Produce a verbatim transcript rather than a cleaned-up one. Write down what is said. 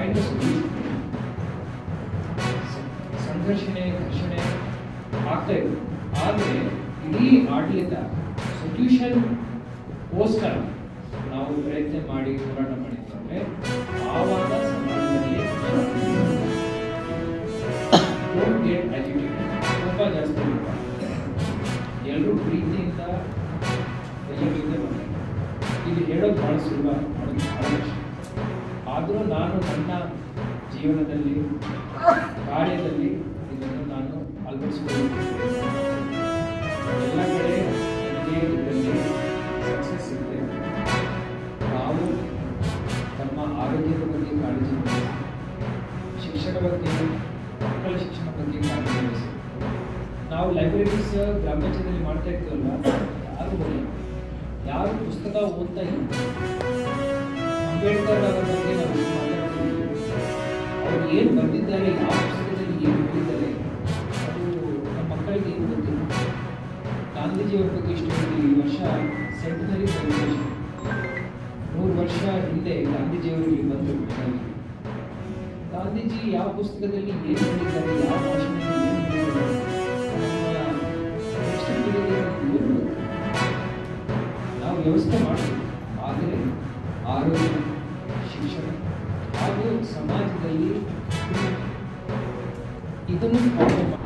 find a solution. ಸಂಘರ್ಷಣೆ ಘರ್ಷಣೆ ಆಗ್ತಾ ಇದೆ. ಆದರೆ ಇಡೀ ಆಡಳಿತ ಸೊಲ್ಯೂಷನ್ ಗೋಸ್ಕರ ನಾವು ಪ್ರಯತ್ನ ಮಾಡಿ ಹೋರಾಟ ಮಾಡಿದ್ದೇವೆ. ಆವಾಗ ಸಮಾಜದಲ್ಲಿ ಡೋಂಟ್ ಗೆಟ್ ಅಜಿಟೇಟೆಡ್, ತುಂಬ ಜಾಸ್ತಿ ಎಲ್ಲರೂ ಪ್ರೀತಿಯಿಂದ ಎಲ್ಲರಿಂದ ಬಂದ ಇದು ಹೇಳೋದು ಭಾಳ ಸುಲಭ, ಮಾಡೋದು ಭಾಳ ಕಷ್ಟ. ಆದರೂ ನಾನು ನನ್ನ ಜೀವನದಲ್ಲಿ ಕಾರ್ಯದಲ್ಲಿ ಇದನ್ನು ನಾನು ಅಳವಡಿಸಿಕೊಳ್ಳುತ್ತೇನೆ. ಎಲ್ಲ ಕಡೆ ನನಗೆ ಇದರಲ್ಲಿ ಸಕ್ಸಸ್ ಸಿಗುತ್ತೆ. ನಾವು ನಮ್ಮ ಆರೋಗ್ಯದ ಬಗ್ಗೆ ಕಾಳಜಿ ವಹಿಸಿ, ಶಿಕ್ಷಣ ಬಗ್ಗೆ, ಮಕ್ಕಳ ಶಿಕ್ಷಣ ಬಗ್ಗೆ ಕಾಳಜಿ ವಹಿಸಿ. ನಾವು ಲೈಬ್ರರೀಸ್ ಗ್ರಾಮಾಂಚಲದಲ್ಲಿ ಮಾಡ್ತಾ ಇರ್ತೀವಲ್ಲ, ಯಾರು ಓದಿಲ್ಲ, ಯಾರು ಪುಸ್ತಕ ಓದ್ತಾ ಇಲ್ಲ. ಅಂಬೇಡ್ಕರ್ ಅವರ ಬಗ್ಗೆ ನಾವು ಮಾತಾಡ್ತೀವಿ, ಅವರು ಏನು ಬರೆದಿದ್ದಾರೆ, ಯಾವ ಪುಸ್ತಕದಲ್ಲಿ ಏನು ಬರೆದಿದ್ದಾರೆ, ಅದು ನಮ್ಮ ಮಕ್ಕಳಿಗೆ ಏನು ಗೊತ್ತಿಲ್ಲ. ಗಾಂಧೀಜಿಯವರ ಬಗ್ಗೆ ಇಷ್ಟು ಈ ವರ್ಷ ಸೆಂಟನರಿ ಸೆಲೆಬ್ರೇಷನ್, ನೂರು ವರ್ಷ ಹಿಂದೆ ಗಾಂಧೀಜಿಯವರು ಇಲ್ಲಿ ಬಂದರು. ಗಾಂಧೀಜಿ ಯಾವ ಪುಸ್ತಕದಲ್ಲಿ ಏನು ಬರೆದಿದ್ದಾರೆ, ಯಾವ ಭಾಷೆಯಲ್ಲಿ ಏನು ಬರೆದಿದ್ದಾರೆ, ನಾವು ವ್ಯವಸ್ಥೆ ಮಾಡ್ತೀವಿ. ಆದರೆ ಆರೋಗ್ಯ, ಶಿಕ್ಷಣ ಹಾಗೂ ಸಮಾಜದಲ್ಲಿ ಇದನ್ನು